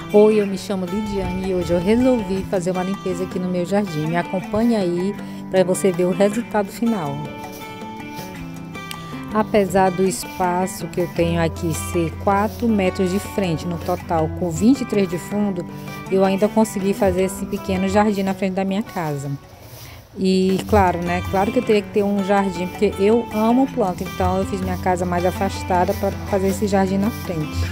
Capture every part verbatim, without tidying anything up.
Oi, eu me chamo Lidiane e hoje eu resolvi fazer uma limpeza aqui no meu jardim. Me acompanha aí para você ver o resultado final. Apesar do espaço que eu tenho aqui ser quatro metros de frente, no total com vinte e três de fundo, eu ainda consegui fazer esse pequeno jardim na frente da minha casa. E claro, né? Claro que eu teria que ter um jardim, porque eu amo planta, então eu fiz minha casa mais afastada para fazer esse jardim na frente.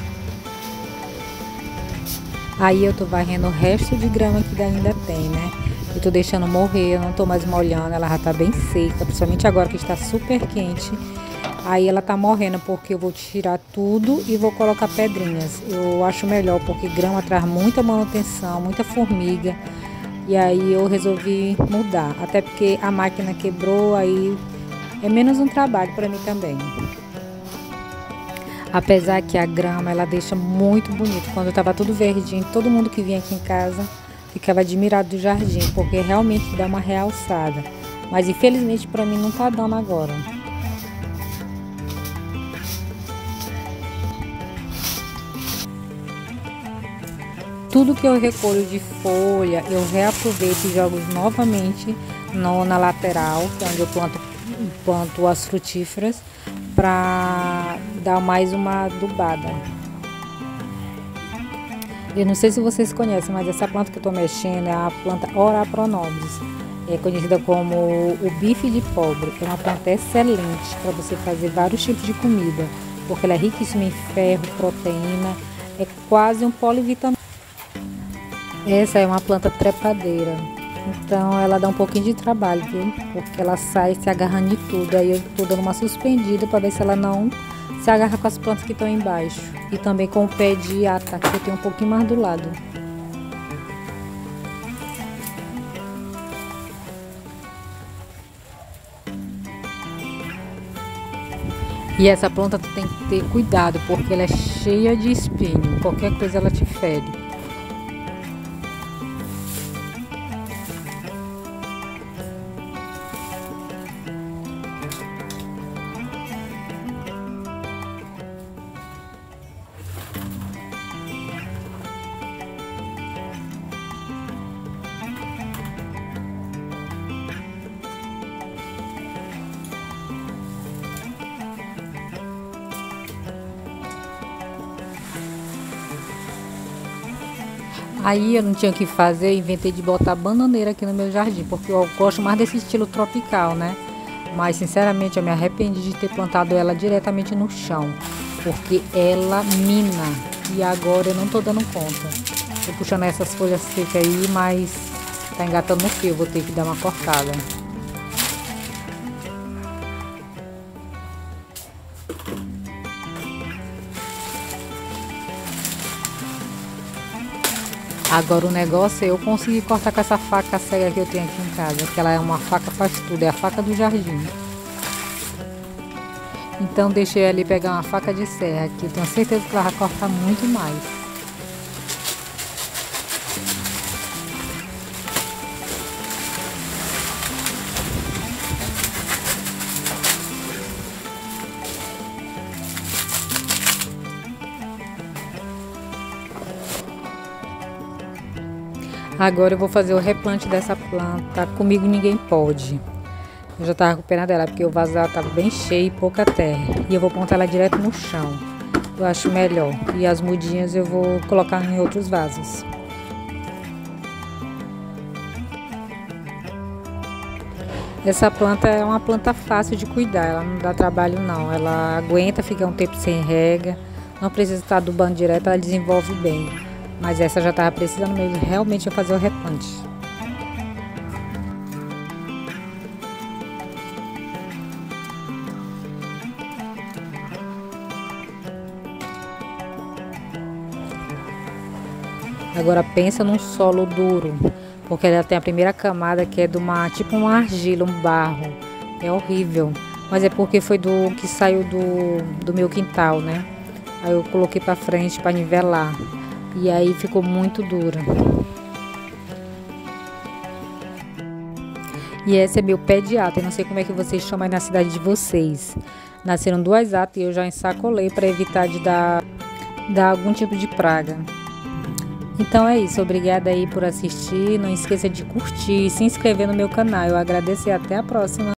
Aí eu tô varrendo o resto de grama que ainda tem, né? Eu tô deixando morrer, eu não tô mais molhando, ela já tá bem seca, principalmente agora que está super quente. Aí ela tá morrendo porque eu vou tirar tudo e vou colocar pedrinhas. Eu acho melhor porque grama traz muita manutenção, muita formiga. E aí eu resolvi mudar, até porque a máquina quebrou, aí é menos um trabalho para mim também. Apesar que a grama ela deixa muito bonito. Quando estava tudo verdinho, todo mundo que vinha aqui em casa ficava admirado do jardim, porque realmente dá uma realçada. Mas infelizmente para mim não tá dando agora. Tudo que eu recolho de folha, eu reaproveito e jogo novamente no, na lateral, que é onde eu planto, planto as frutíferas, para dar mais uma adubada. Eu não sei se vocês conhecem, mas essa planta que eu estou mexendo é a planta Ora Pronobis. É conhecida como o bife de pobre. É uma planta excelente para você fazer vários tipos de comida, porque ela é riquíssima em ferro, proteína, é quase um polivitamínico. Essa é uma planta trepadeira, então ela dá um pouquinho de trabalho, viu? Porque ela sai se agarrando de tudo. Aí eu tô dando uma suspendida para ver se ela não se agarra com as plantas que estão embaixo. E também com o pé de ata, que eu tenho um pouquinho mais do lado. E essa planta tu tem que ter cuidado, porque ela é cheia de espinho. Qualquer coisa ela te fere. Aí eu não tinha o que fazer, inventei de botar bananeira aqui no meu jardim, porque eu gosto mais desse estilo tropical, né? Mas sinceramente eu me arrependi de ter plantado ela diretamente no chão, porque ela mina e agora eu não tô dando conta. Tô puxando essas folhas secas aí, mas tá engatando no fio, vou ter que dar uma cortada. Agora o negócio é eu conseguir cortar com essa faca cega que eu tenho aqui em casa, que ela é uma faca faz tudo, é a faca do jardim. Então deixei ali pegar uma faca de serra, que eu tenho certeza que ela vai cortar muito mais. Agora eu vou fazer o replante dessa planta. Comigo ninguém pode. Eu já tava recuperando ela porque o vaso dela tava bem cheio e pouca terra. E eu vou plantar ela direto no chão. Eu acho melhor. E as mudinhas eu vou colocar em outros vasos. Essa planta é uma planta fácil de cuidar. Ela não dá trabalho não. Ela aguenta ficar um tempo sem rega. Não precisa estar adubando direto, ela desenvolve bem. Mas essa já estava precisando mesmo realmente fazer o replante. Agora pensa num solo duro, porque ela tem a primeira camada que é de uma tipo uma argila, um barro. É horrível, mas é porque foi do que saiu do, do meu quintal, né? Aí eu coloquei para frente para nivelar. E aí ficou muito dura. E esse é meu pé de ata. Eu não sei como é que vocês chamam aí na cidade de vocês. Nasceram duas atas e eu já ensacolei para evitar de dar, dar algum tipo de praga. Então é isso, obrigada aí por assistir, não esqueça de curtir, se inscrever no meu canal, eu agradeço e até a próxima.